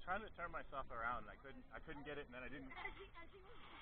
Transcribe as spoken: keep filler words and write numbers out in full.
trying to turn myself around and I couldn't I couldn't get it and then I didn't As he, as he was